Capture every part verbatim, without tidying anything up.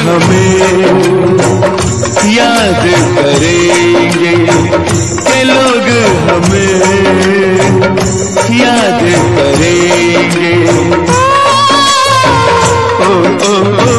हमें याद करेंगे, के लोग हमें याद करेंगे। ओ ओ ओ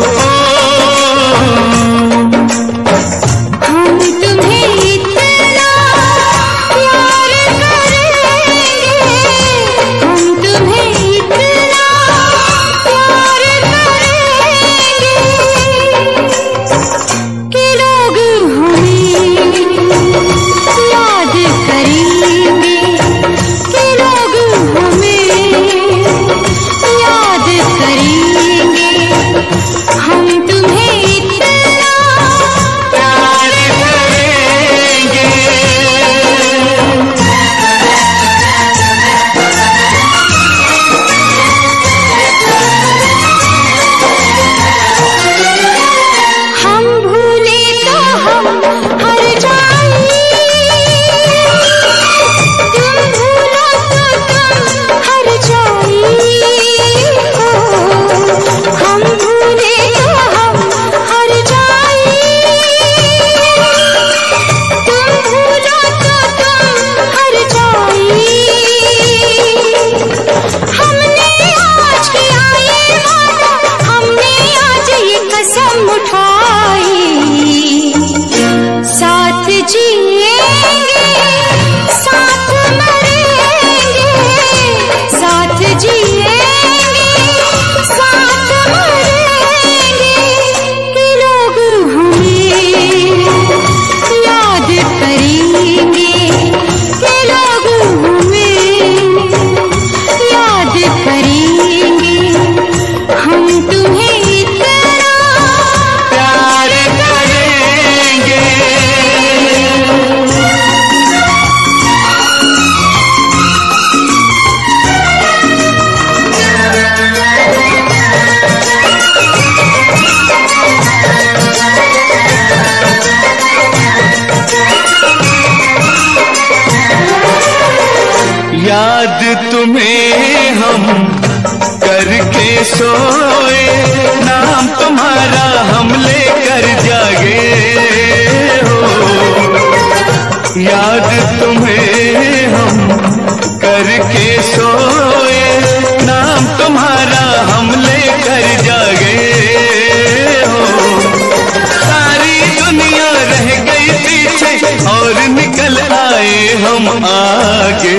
याद तुम्हें हम करके सोए, नाम तुम्हारा हम लेकर जागे हो। याद तुम्हें हम करके सोए, नाम तुम्हारा हम लेकर जागे हो। सारी दुनिया रह गई पीछे और निकल आए हम आगे।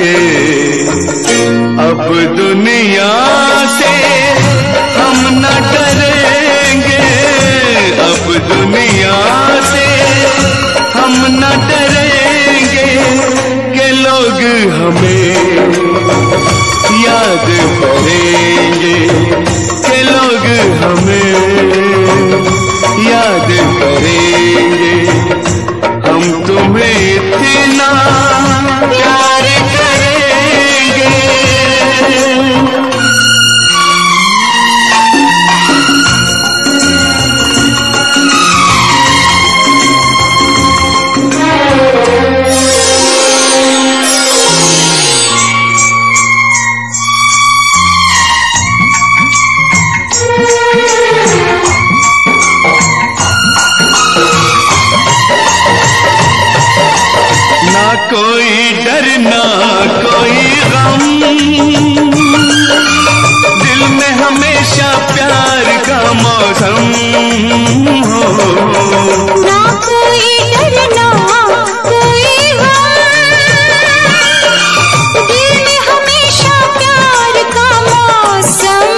अब दुनिया से हम न डरेंगे, अब दुनिया से हम न डरेंगे, के लोग हमें याद करेंगे, के लोग हमें याद करेंगे। हम तुम्हें इतना प्यार करेंगे। ना कोई डर ना कोई गम, दिल में हमेशा प्यार का मौसम हो। ना कोई डर ना कोई गम, दिल में हमेशा प्यार का मौसम।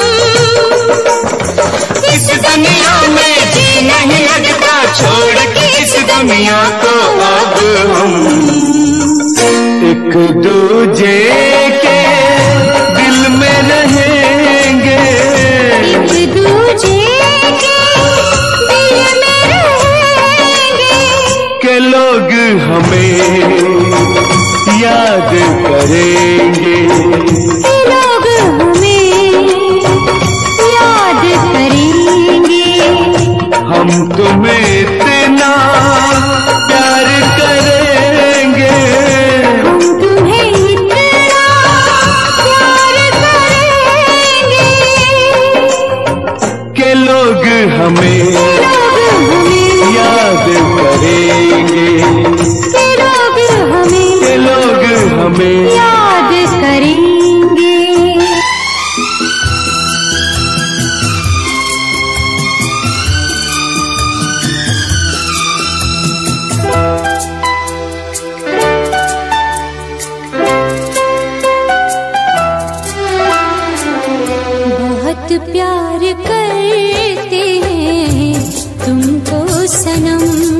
इस दुनिया में जी नहीं लगता, छोड़ के इस दुनिया को अब हम एक दूजे के दिल में रहेंगे, एक दूजे के दिल में रहेंगे, के लोग हमें याद करेंगे, के लोग हमें याद करेंगे। हम तुम्हें इतना प्यार करेंगे, हम तुम्हें इतना प्यार करेंगे, के लोग हमें लोग कहेंगे के लोग हमें के लोग हमें याद करेंगे। बहुत प्यार करते हैं तुमको सनम,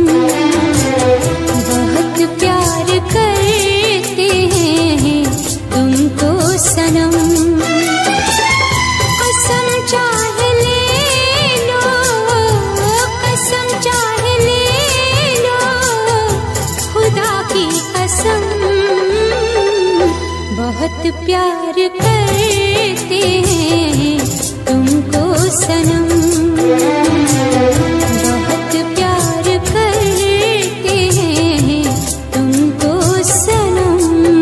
बहुत प्यार करते हैं तुमको सनम। कसम चाहे ले लो, कसम चाहे ले लो, खुदा की कसम। बहुत प्यार करते हैं तुमको सनम, बहुत प्यार करते हैं तुमको सनम।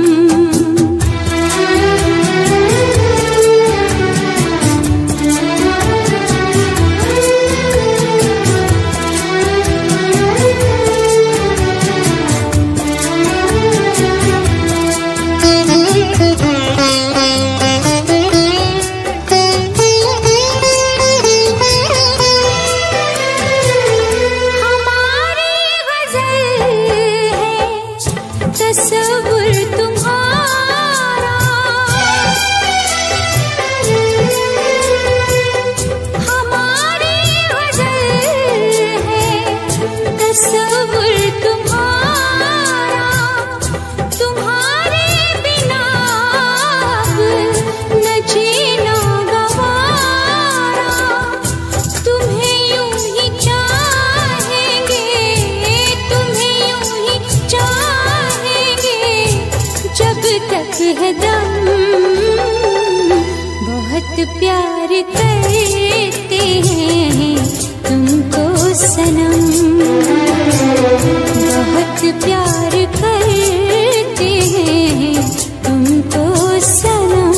तस्वुर तुम्हारा, हमारी गज़ल है तस्वुर तुम्हारा। तुम्हारे बिना अब न जीना गवारा, तुम्हें यूं ही चाहेंगे, तुम्हें यूं ही चाहेंगे जब तक है दम। बहुत प्यार करते हैं तुमको सनम, बहुत प्यार करते हैं तुमको सनम।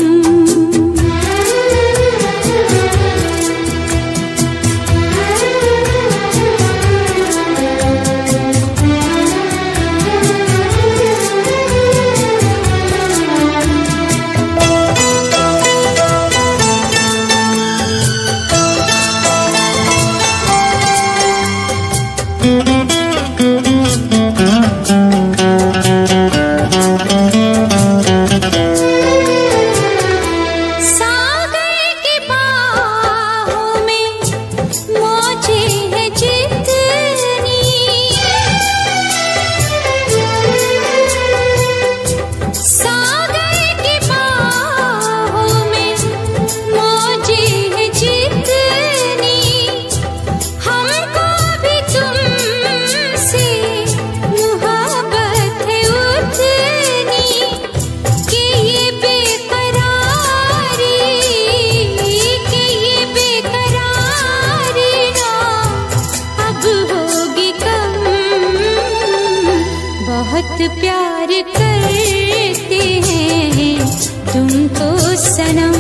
बहुत प्यार करते हैं तुमको सनम,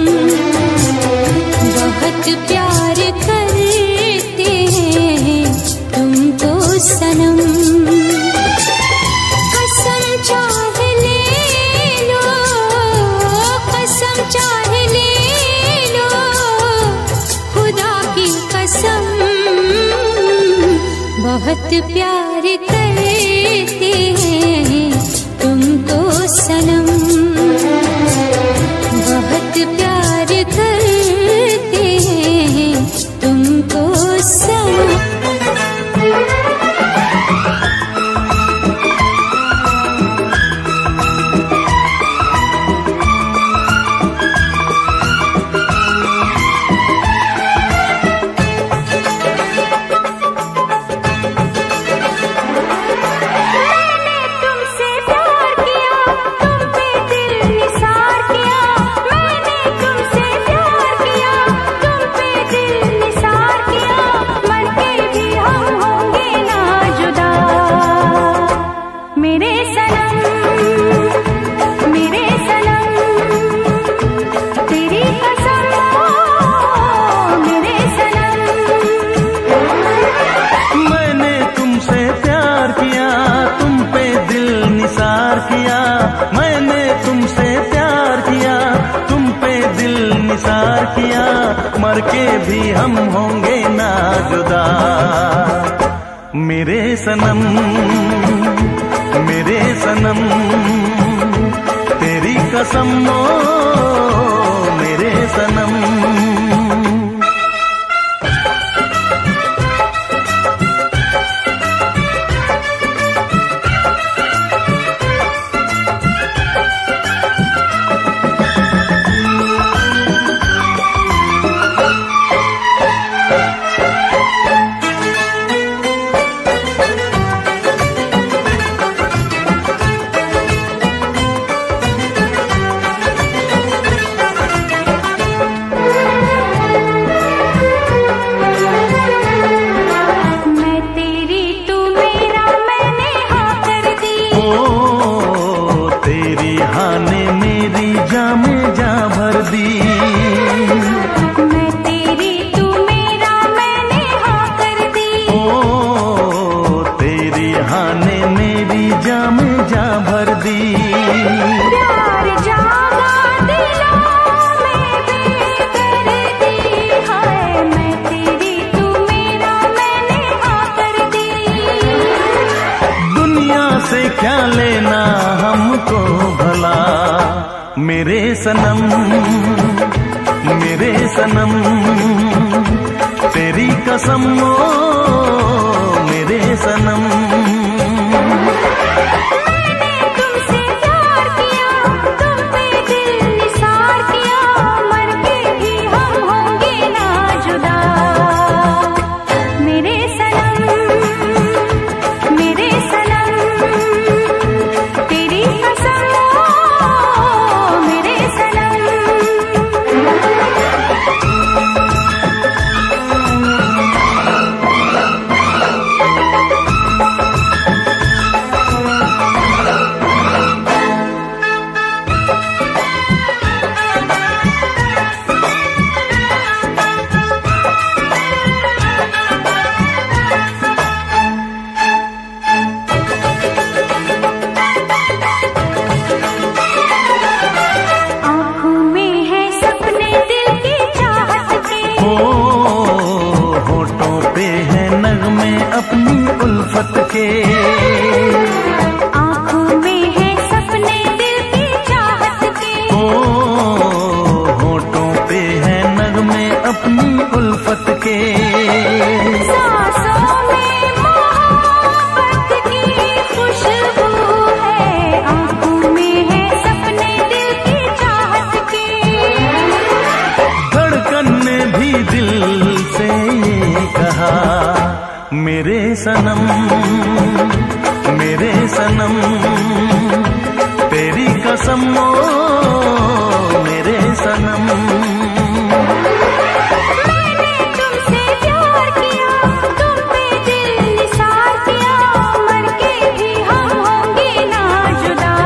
बहुत प्यार करते हैं तुमको सनम। कसम चाहे ले लो, कसम चाहे ले लो, खुदा की कसम। बहुत प्यार करते हैं तुमको सनम, बहुत प्यार करते हैं तुमको सनम। मर के भी हम होंगे ना जुदा। मेरे सनम मेरे सनम तेरी कसम ओ मेरे सनम। क्या लेना हमको भला मेरे सनम मेरे सनम तेरी कसम ओ मेरे सनम। आँखों में है सपने दिल की चाहत के, ओ होठों पे है नगमे अपनी उल्फत के। सांसों में मोहब्बत की खुशबू है, आँखों में है सपने दिल की चाहत के। धड़कन ने भी दिल से कहा मेरे सनम मेरे सनम तेरी कसम ओ मेरे सनम। मैंने तुमसे प्यार किया, तुम पे दिल निसार किया, मर के भी हम होंगे ना जुदा।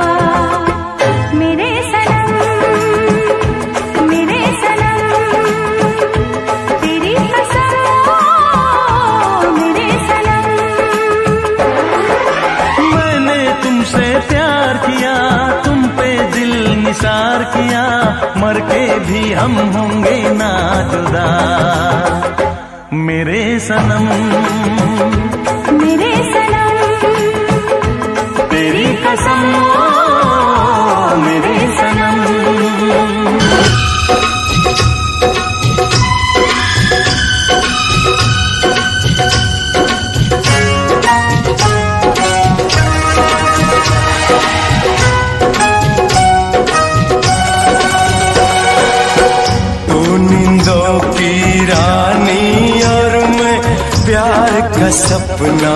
मेरे सनम मेरे सनम तेरी कसम ओ मेरे सनम। तुमसे प्यार किया, तुम पे दिल निसार किया, मर के भी हम होंगे ना जुदा। मेरे सनम मेरे सनम तेरी कसम ओ मेरे सनम। सपना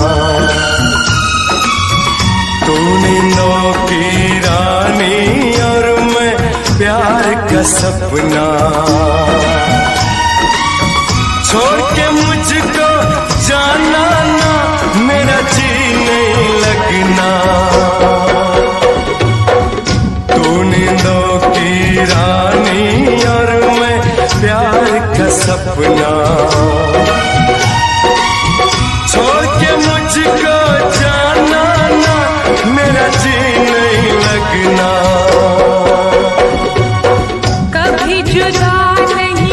तू नींदों की रानी और मैं प्यार का सपना। छोड़ के मुझको जाना ना, मेरा जी नहीं लगना। तू नींदों की रानी और मैं प्यार का सपना। छोड़ के मुझको जाना ना, मेरा जी नहीं लगना। कभी जुदा नहीं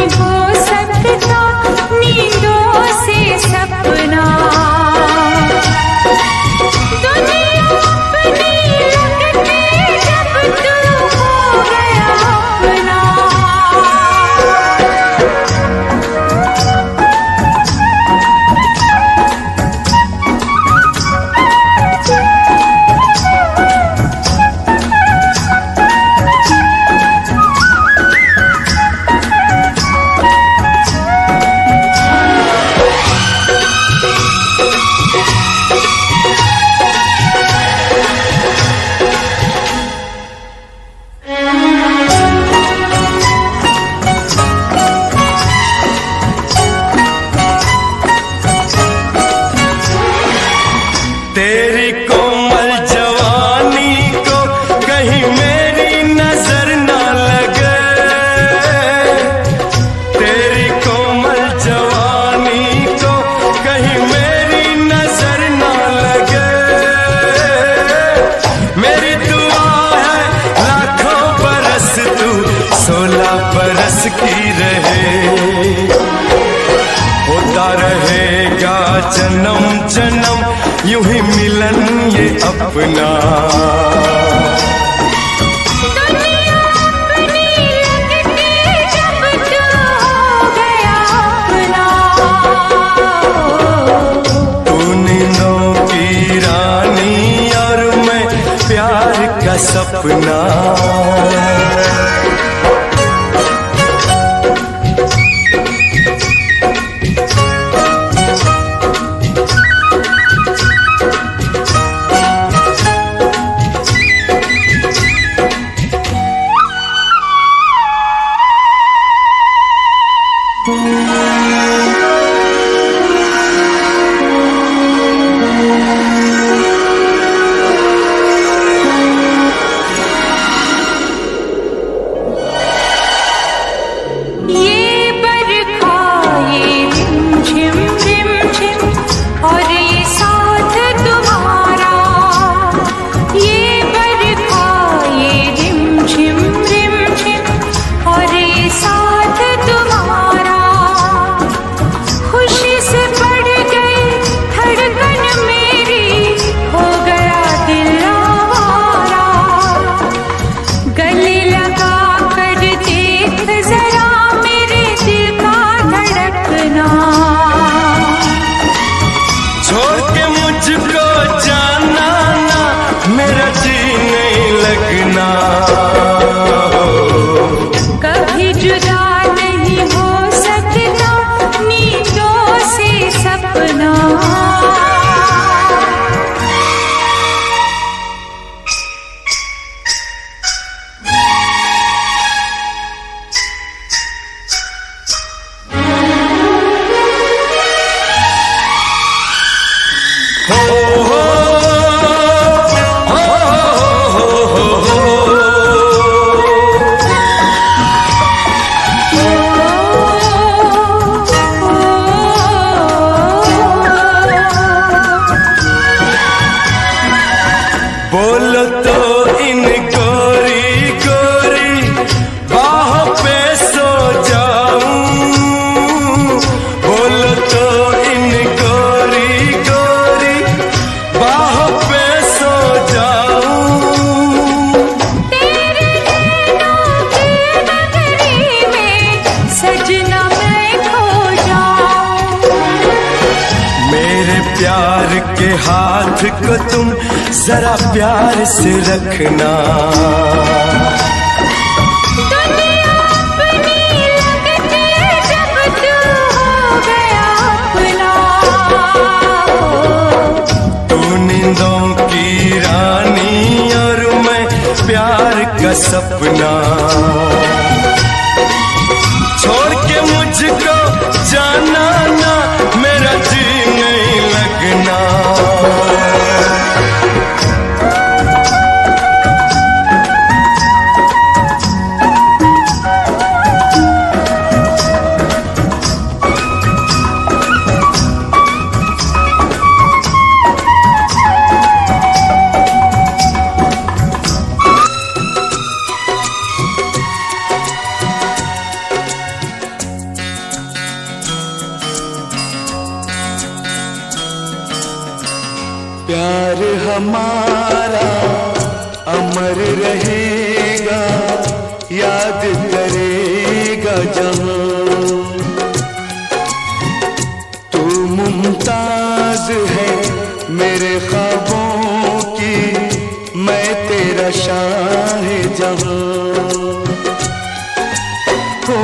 होती रहे, होता रहेगा जन्म जन्म यूं ही मिलन ये अपना। दुनिया अपनी लगती जब तू हो गया अपना। तू नींदों की रानी और मैं प्यार का सपना। कभी जुदा नहीं हो सकता नींदों से सपना। बोलो तो इन गोरी गोरी बाहों पे सो जाऊं, बोलो तो इन गोरी गोरी बाहों पे सो जाऊं। तेरे नैनों की नगरी में सजना मैं खो जाऊं। मेरे प्यार के हाथ को तुम जरा प्यार से रखना। दुनिया अपनी लगती जब तू हो गया अपना। तू नींदों की रानी और मैं प्यार का सपना। छोड़ के मुझको जाना ना, मेरा जी नहीं लगना। प्यार हमारा अमर रहेगा, याद करेगा जहां। तू मुमताज है मेरे ख्वाबों की, मैं तेरा शाह जहां। हो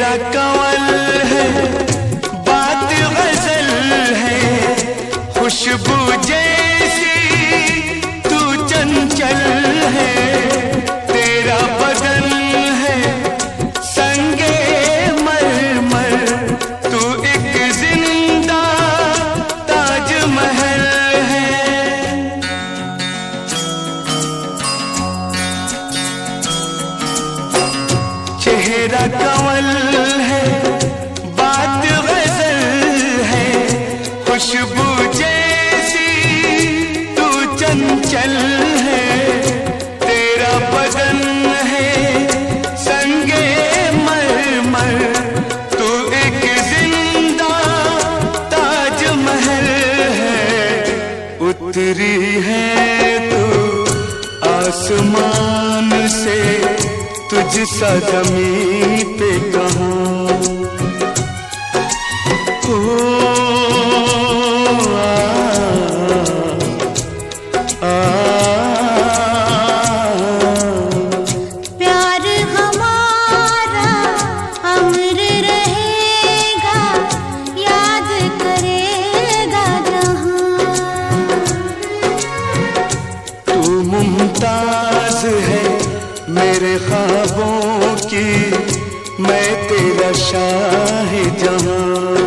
चेहरा कंवल है, बात गजल है, खुशबू जैसी तू चंचल है, तेरा बदन है संगे मरमर, तू एक जिंदा ताजमहल है। चेहरा कंवल है, बात गजल है, खुशबू जैसी तू चंचल है, तेरा बदन है संगे मरमर, तू एक जिंदा ताजमहल है। उतरी है तू आसमान से, तुझसा ज़मीं पे कहाँ। ओ आ, आ, प्यार हमारा अमर रहेगा, याद करेगा जहां। तू मुमताज है मेरे ख्वाबों की, मैं तेरा शाह जहां।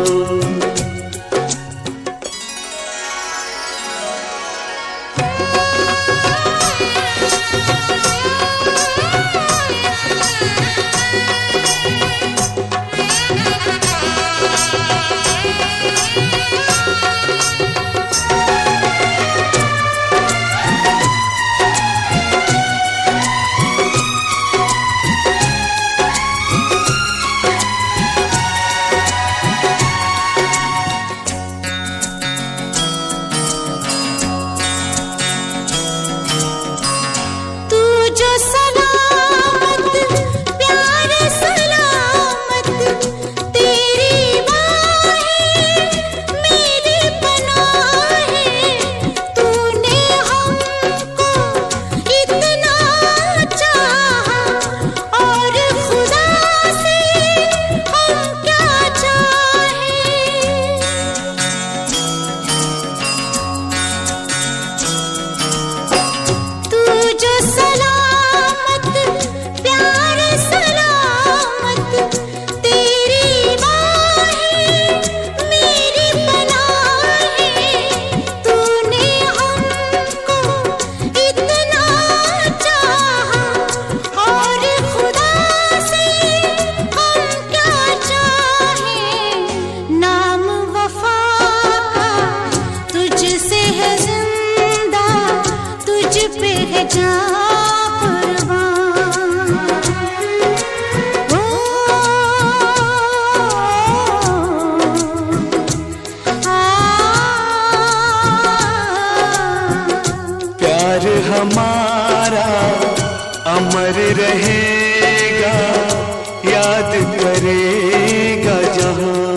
हमारा अमर रहेगा, याद करेगा जहां।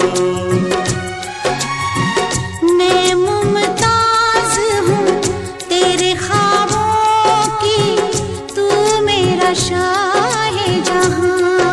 मैं मुमताज हूँ तेरे ख्वाबों की, तू मेरा शाह जहां।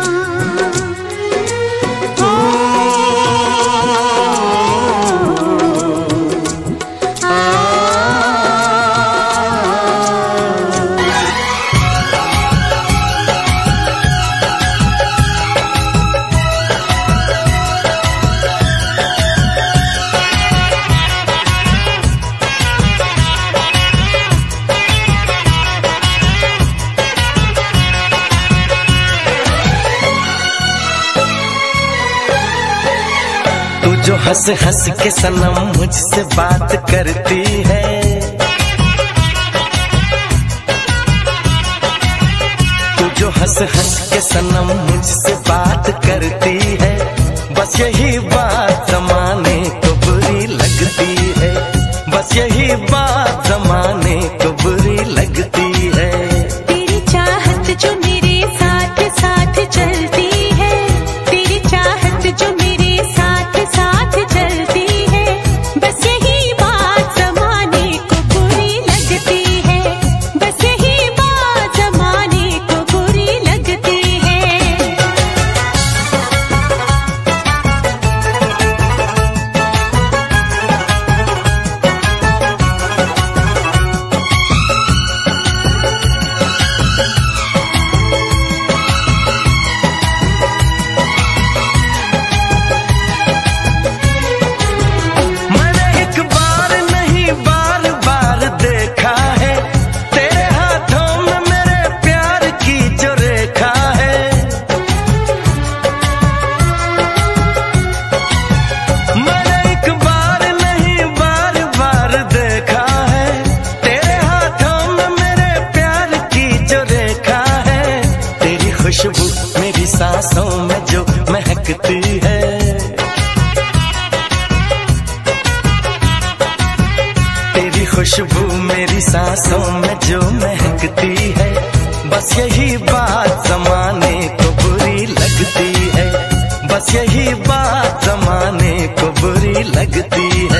जो हंस हंस के सनम मुझसे बात करती है, तू जो हंस हंस के सनम मुझसे बात करती है, बस यही बात जमाने को बुरी लगती है, बस यही बात जमाने को बुरी लगती है। तेरी चाहत जो मेरे साथ साथ चलती है, तेरी चाहत जो मेरे साथ साथ चलती है, बस यही बात जमाने को बुरी लगती है, बस यही बात जमाने को बुरी लगती है। महकती है। तेरी खुशबू मेरी सांसों में जो महकती है, बस यही बात जमाने को बुरी लगती है, बस यही बात जमाने को बुरी लगती है।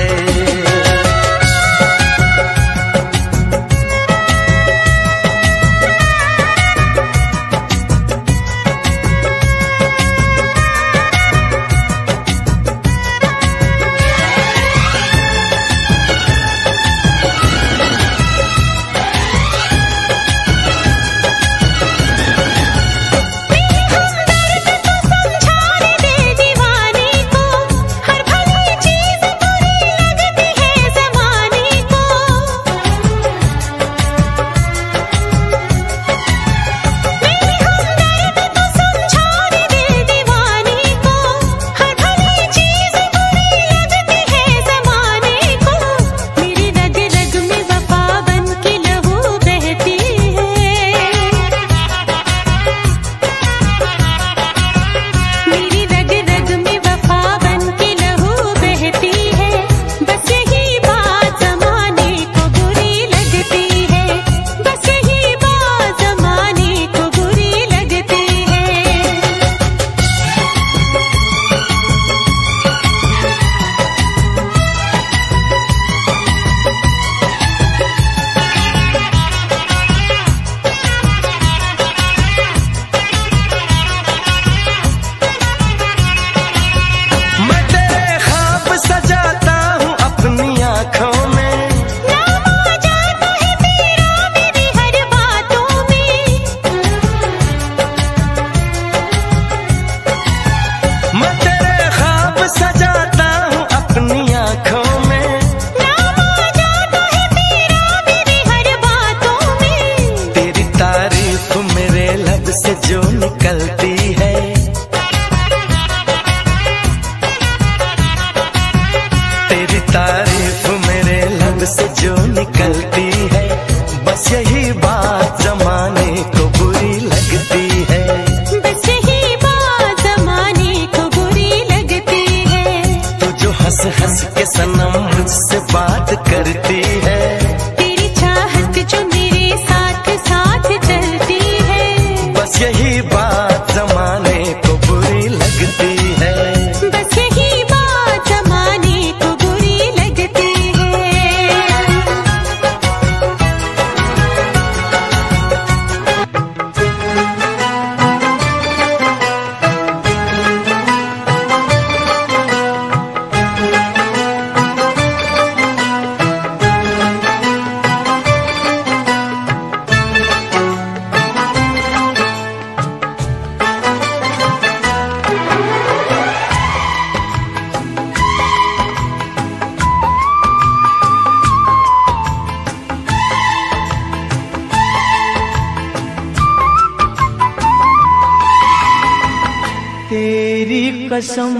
कसम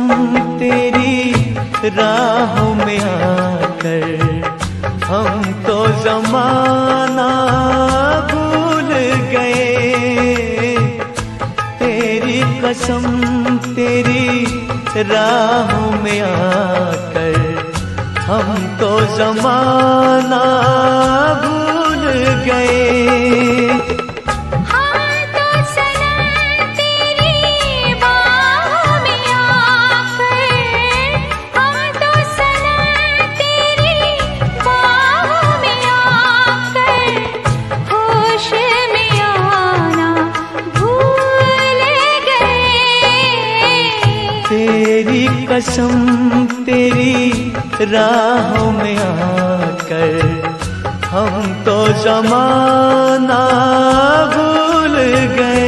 तेरी राहों में आकर हम तो जमाना भूल गए। तेरी कसम तेरी राहों में आकर हम तो जमाना भूल गए। कसम तेरी राहों में आकर हम तो जमाना भूल गए।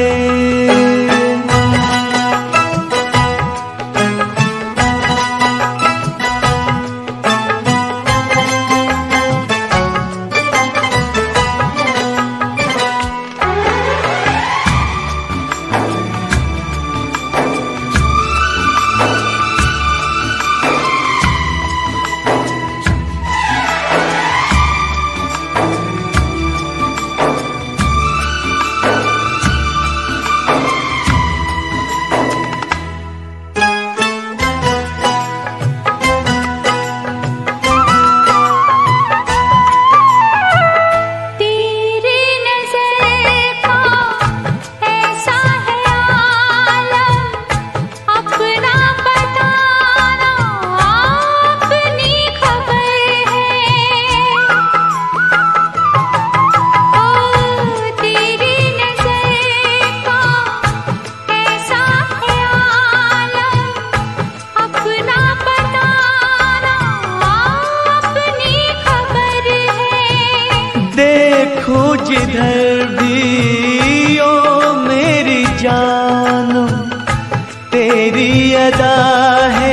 जिधर भी ओ मेरी जानम, तेरी अदा है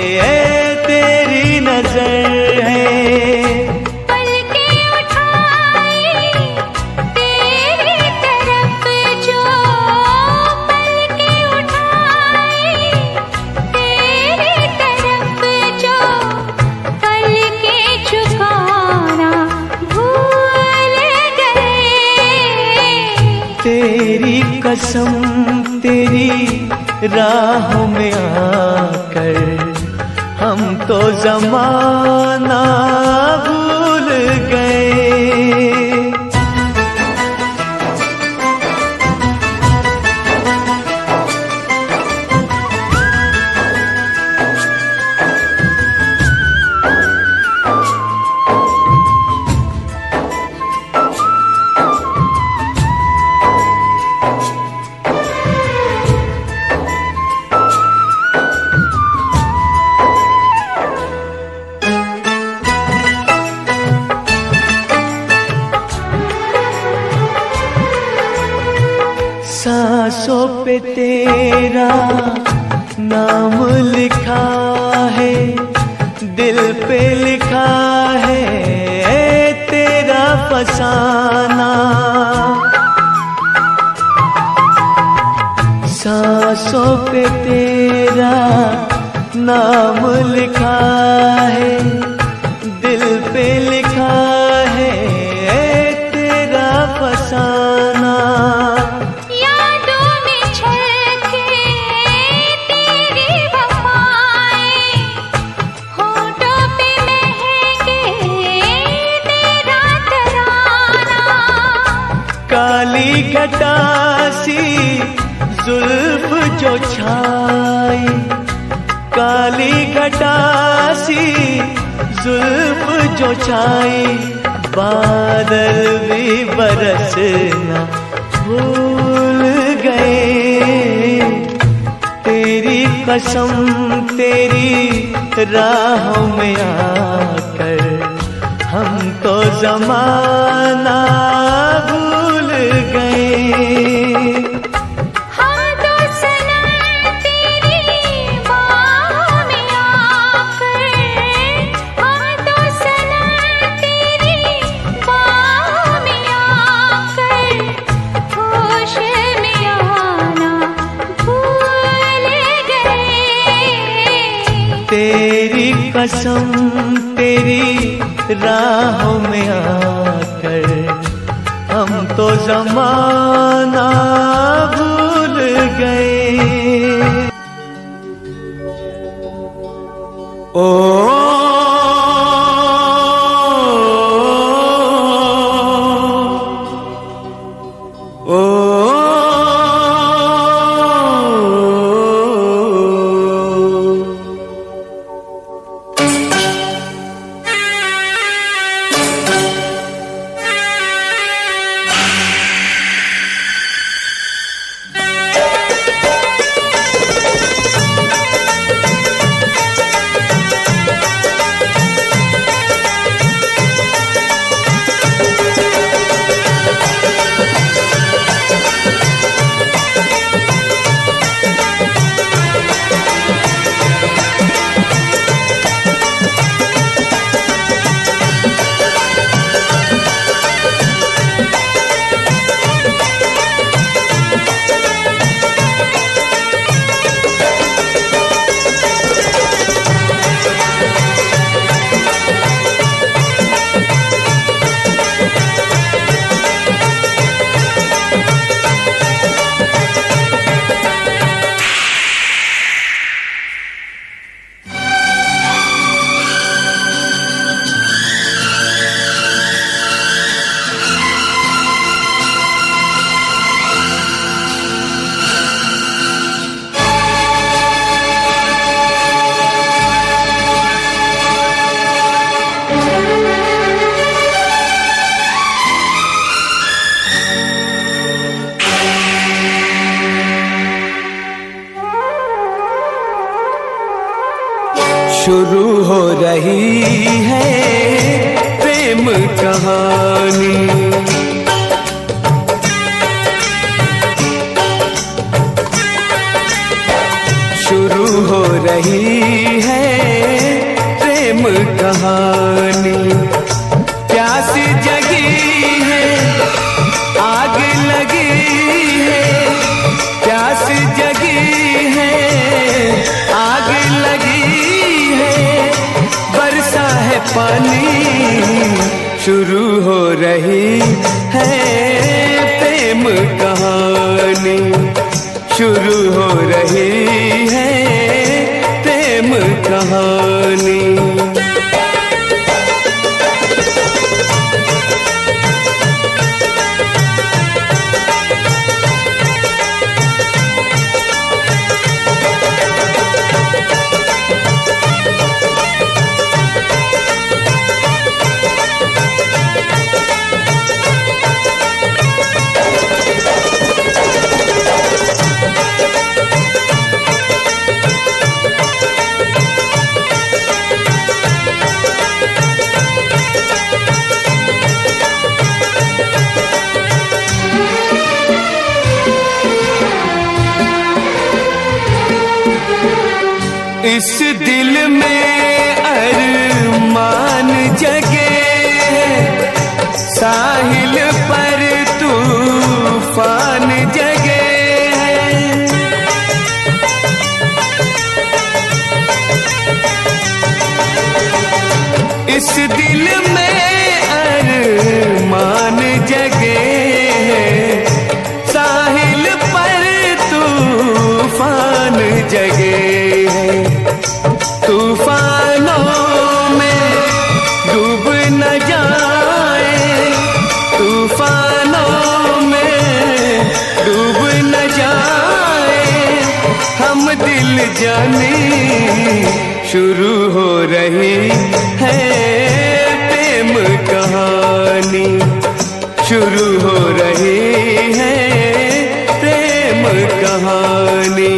तेरी नजर है। पलके उठाई तेरी तरफ जो, पलके उठाई तेरी तरफ जो, पलके झुकाना भूल गए। तेरी कसम तेरी राहों में आकर हम तो जमाना भूल गए। सांसों पे तेरा नाम लिखा है, दिल पे लिखा है तेरा फसाना। सांसों पे तेरा नाम लिखा है, दिल पे लिखा है तेरा फसाना। काली घटासी जुल्फ जो छाई, काली घटासी जुल्फ जो छाई, बादल भी बरसना भूल गए। तेरी कसम तेरी राहों में आकर हम तो जमाना भूल गए। हम तो सनम तेरी बाहों में आकर, हम तो सनम तेरी बाहों में आकर होश में आना भूल गए। तेरी कसम तेरी राहों में आकर हम तो जमाना भूल गए। ओ ओ शुरू हो रही है प्रेम कहानी, हो रही है प्रेम कहानी। प्यास जगी है, आग लगी है, प्यास जगी है, आग लगी है, बरसा है पानी, शुरू हो रही है प्रेम कहानी, शुरू हो रही है प्रेम कहानी। इस दिल में अरमान जगे, साहिल पर तूफान जगे, इस दिल में अरमान जगे, साहिल पर तूफान जगे। तूफानों में डूब न जाए, तूफानों में डूब न जाए, हम दिल जाने, शुरू हो रही है प्रेम कहानी, शुरू हो रही है प्रेम कहानी।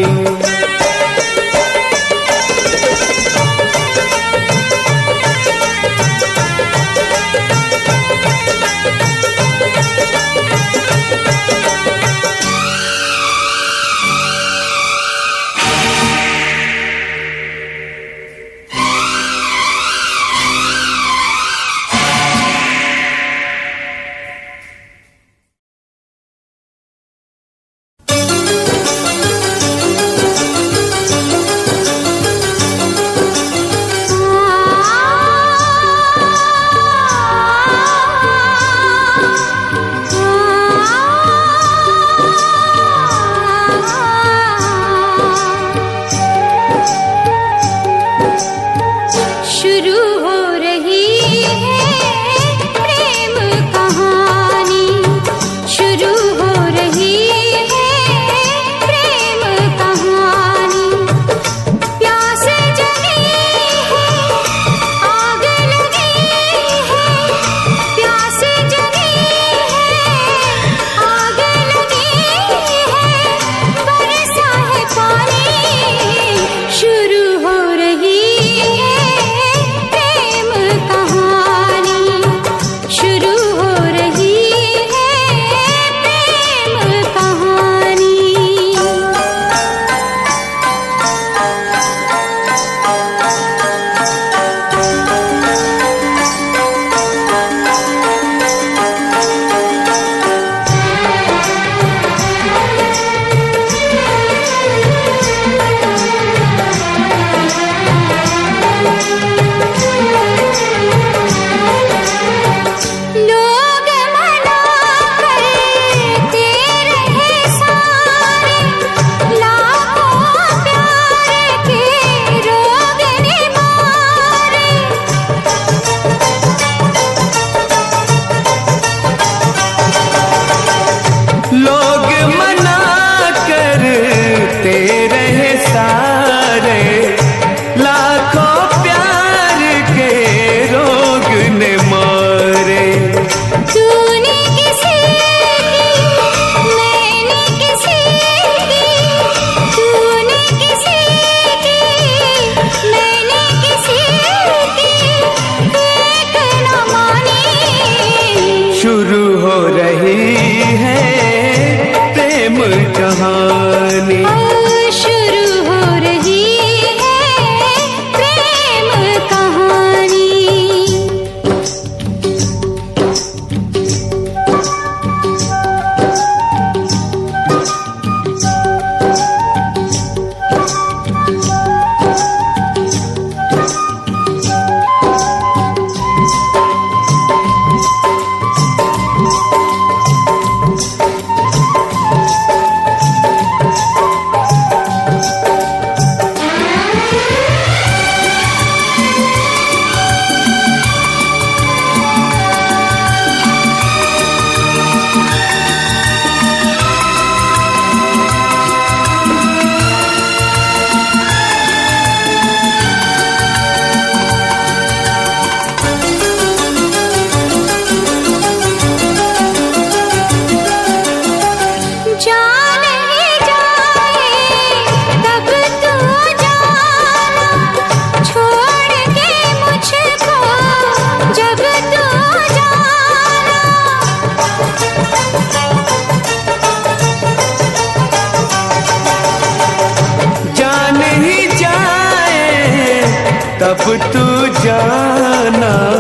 तब तू जाना